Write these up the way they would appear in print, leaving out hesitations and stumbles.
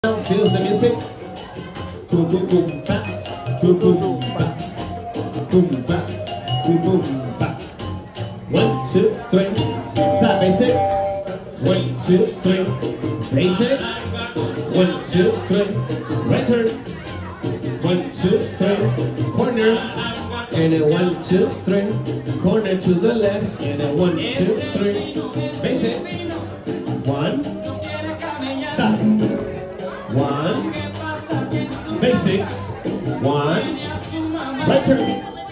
Feels the music. Boom boom boom ba, boom boom ba, boom ba, boom boom ba. 1, 2, 3, side basic. 1, 2, 3, basic. 1, 2, 3, right turn. 1, 2, 3, corner. And then 1, 2, 3, corner to the left. And then 1, 2, 3, basic. 1, side. 1, basic. 1, right turn.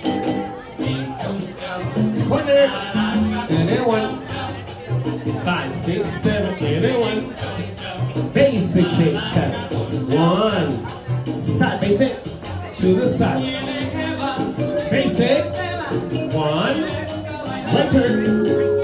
Corner. And then 1, 5, 6, 7. And then 1, basic 6, 7. 1, side basic. To the side. Basic. 1, right turn.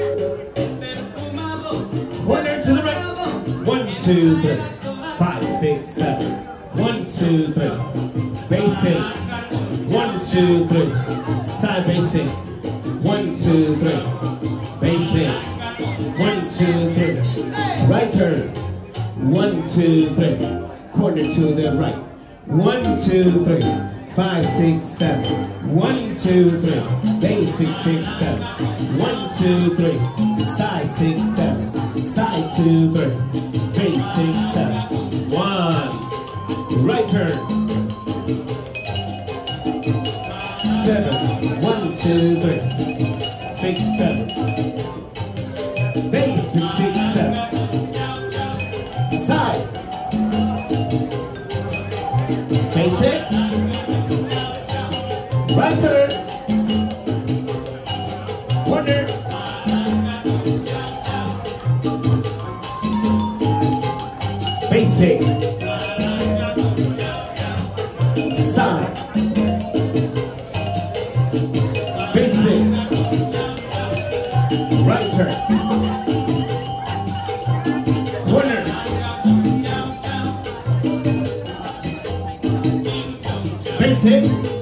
Corner to the right. 1, 2, 3, 5, 6, 7. 1, 2, 3. Basic. 1, 2, 3. Side basic. 1, 2, 3. Basic. 1, 2, 3. Right turn. 1, 2, 3. Corner to the right. 1, 2, 3. 5, 6, 7. 1, 2, 3. Basic 6, 7. 1, 2, 3. Side 6, 7. Side 2, 3. Basic 7. 1. Right turn. 7. 1, 2, 3. 6, 7. Basic 6, 7. Side. Basic. Right turn. Corner. Basic. Side. Basic. Right turn. Corner. Basic.